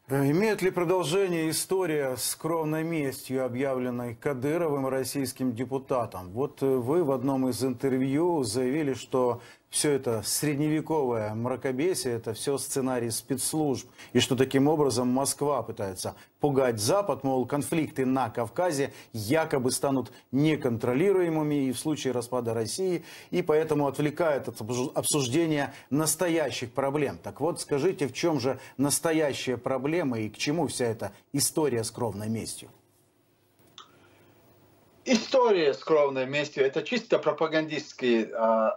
Имеет ли продолжение история с кровной местью, объявленной Кадыровым российским депутатом? Вот вы в одном из интервью заявили, что все это средневековое мракобесие, это все сценарий спецслужб, и что таким образом Москва пытается пугать Запад, мол, конфликты на Кавказе якобы станут неконтролируемыми и в случае распада России, и поэтому отвлекает от обсуждения настоящих проблем. Так вот, скажите, в чем же настоящая проблема и к чему вся эта история с кровной местью? История с кровной местью — это чисто пропагандистские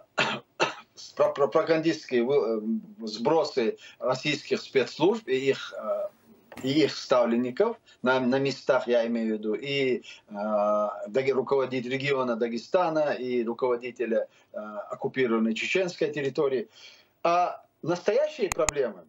сбросы российских спецслужб и их ставленников на местах, я имею в виду, и руководитель региона Дагестана, и руководителя оккупированной чеченской территории. А настоящие проблемы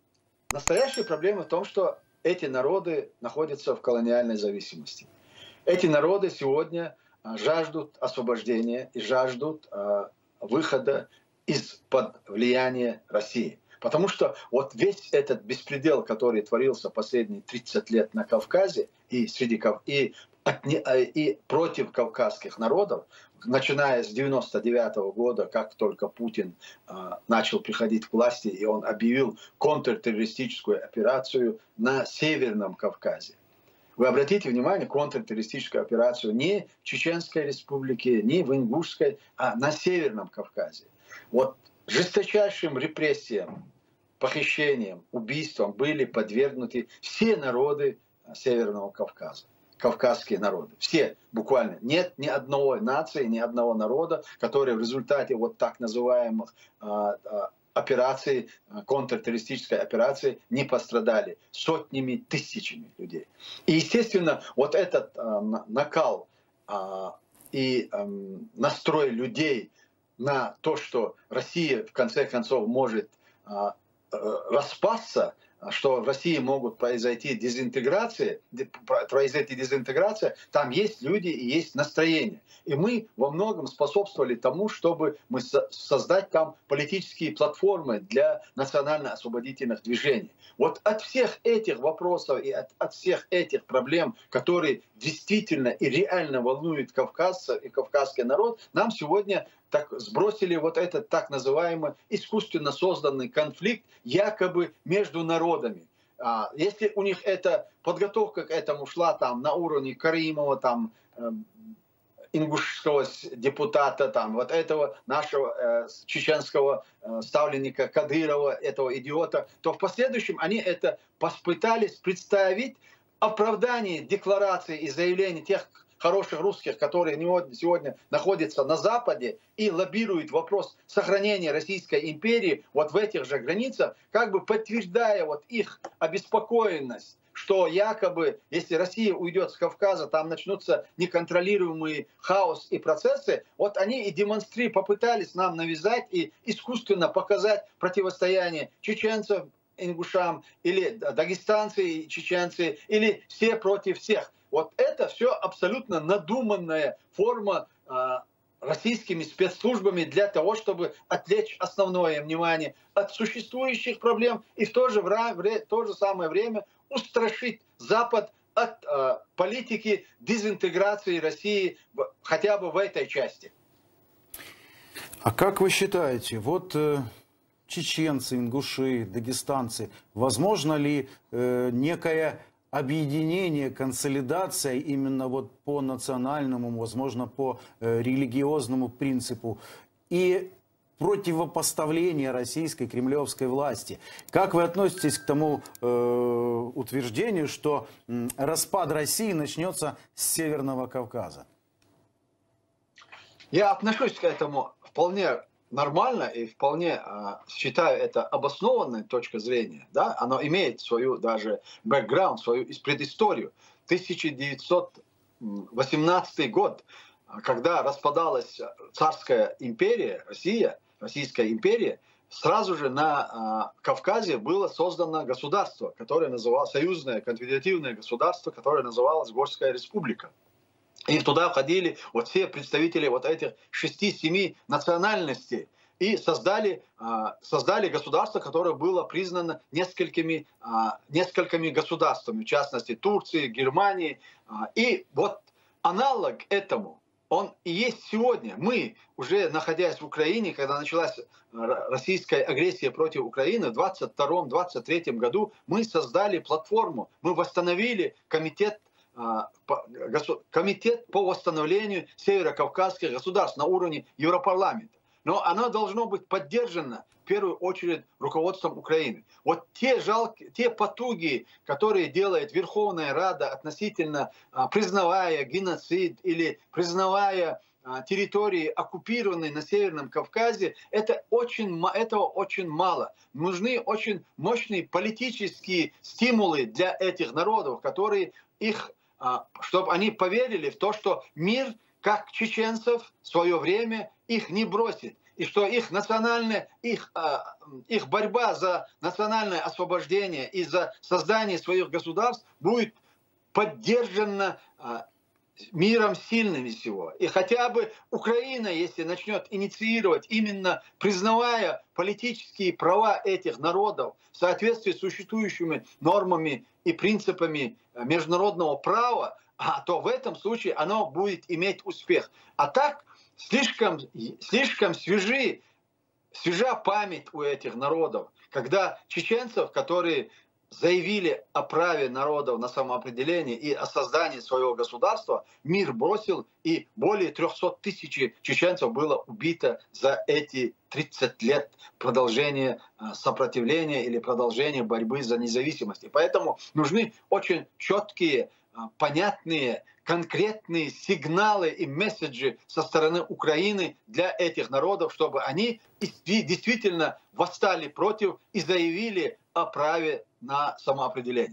в том, что эти народы находятся в колониальной зависимости. Эти народы сегодня жаждут освобождения и жаждут выхода из-под влияния России. Потому что вот весь этот беспредел, который творился последние 30 лет на Кавказе и против кавказских народов, начиная с 1999 года, как только Путин начал приходить к власти, и он объявил контртеррористическую операцию на Северном Кавказе. Вы обратите внимание, контртеррористическую операцию не в Чеченской республике, не в Ингушской, а на Северном Кавказе. Вот жесточайшим репрессиям, похищениям, убийствам были подвергнуты все народы Северного Кавказа. Кавказские народы. Все буквально. Нет ни одной нации, ни одного народа, который в результате вот так называемых операции, контртеррористической операции не пострадали сотнями, тысячами людей. И, естественно, вот этот накал и настрой людей на то, что Россия в конце концов может распасться, что в России могут произойти дезинтеграция, там есть люди и есть настроение. И мы во многом способствовали тому, чтобы мы создать там политические платформы для национально-освободительных движений. Вот от всех этих вопросов и от всех этих проблем, которые действительно и реально волнуют кавказцев и кавказский народ, нам сегодня так сбросили вот этот так называемый искусственно созданный конфликт якобы между народами. Если у них эта подготовка к этому шла там на уровне Каримова, там ингушского депутата, там вот этого нашего чеченского ставленника Кадырова, этого идиота, то в последующем они это попытались представить оправдание декларации и заявлений тех хороших русских, которые сегодня находятся на Западе и лоббируют вопрос сохранения Российской империи вот в этих же границах, как бы подтверждая вот их обеспокоенность, что якобы, если Россия уйдет с Кавказа, там начнутся неконтролируемый хаос и процессы. Вот они и попытались нам навязать и искусственно показать противостояние чеченцев, ингушам, или дагестанцы и чеченцы, или все против всех. Вот это все абсолютно надуманная форма российскими спецслужбами для того, чтобы отвлечь основное внимание от существующих проблем и в то же самое время устрашить Запад от политики дезинтеграции России хотя бы в этой части. А как вы считаете, вот чеченцы, ингуши, дагестанцы, возможно ли некое объединение, консолидация именно вот по национальному, возможно, по религиозному принципу и противопоставление российской кремлевской власти? Как вы относитесь к тому утверждению, что распад России начнется с Северного Кавказа? Я отношусь к этому вполне нормально и вполне считаю это обоснованной точкой зрения. Да? Оно имеет свою даже бэкграунд, свою предысторию. 1918 год, когда распадалась царская империя, Российская империя, сразу же на Кавказе было создано государство, которое называлось союзное конфедеративное государство, которое называлось Горская республика. И туда входили вот все представители вот этих 6-7 национальностей, и создали государство, которое было признано несколькими государствами, в частности Турции, Германии. И вот аналог этому, он и есть сегодня. Мы, уже находясь в Украине, когда началась российская агрессия против Украины в 1922-1923 году, мы создали платформу, мы восстановили комитет по восстановлению северокавказских государств на уровне Европарламента. Но оно должно быть поддержано в первую очередь руководством Украины. Вот те потуги, которые делает Верховная Рада относительно признавая геноцид или признавая территории, оккупированные на Северном Кавказе, этого очень мало. Нужны очень мощные политические стимулы для этих народов, которые чтобы они поверили в то, что мир, как чеченцев в свое время, их не бросит. И что их борьба за национальное освобождение и за создание своих государств будет поддержана миром сильным всего. И хотя бы Украина, если начнет инициировать, именно признавая политические права этих народов в соответствии с существующими нормами и принципами международного права, то в этом случае оно будет иметь успех. А так слишком свежа память у этих народов, когда чеченцев, которые заявили о праве народов на самоопределение и о создании своего государства, мир бросил, и более 300 тысяч чеченцев было убито за эти 30 лет продолжения сопротивления или продолжения борьбы за независимость. И поэтому нужны очень четкие, понятные, конкретные сигналы и месседжи со стороны Украины для этих народов, чтобы они действительно восстали против и заявили о праве на самоопределение.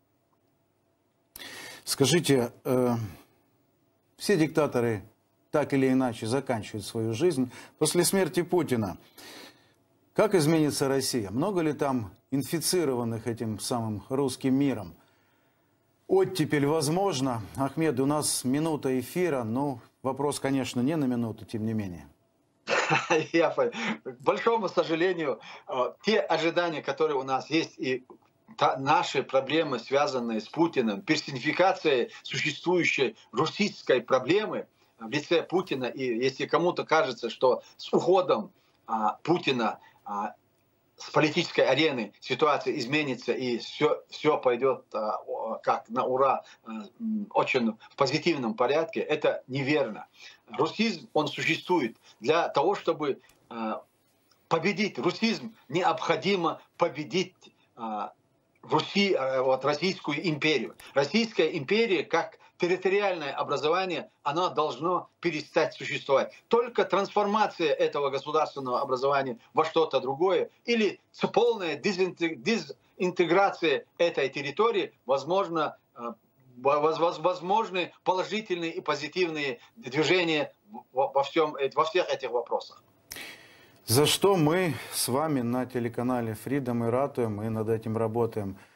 Скажите, все диктаторы так или иначе заканчивают свою жизнь. После смерти Путина как изменится Россия? Много ли там инфицированных этим самым русским миром? Оттепель возможно. Ахмед, у нас минута эфира, но вопрос, конечно, не на минуту, тем не менее. К большому сожалению, те ожидания, которые у нас есть, и наши проблемы, связанные с Путиным, персонификация существующей российской проблемы в лице Путина, и если кому-то кажется, что с уходом Путина с политической арены ситуация изменится и все пойдет как на ура, очень в позитивном порядке, это неверно. Русизм, он существует. Для того, чтобы победить русизм, необходимо победить Российскую империю. Российская империя, как территориальное образование, оно должно перестать существовать. Только трансформация этого государственного образования во что-то другое или полная дезинтеграция этой территории возможны положительные и позитивные движения во всех этих вопросах. За что мы с вами на телеканале Freedom и ратуем, и над этим работаем.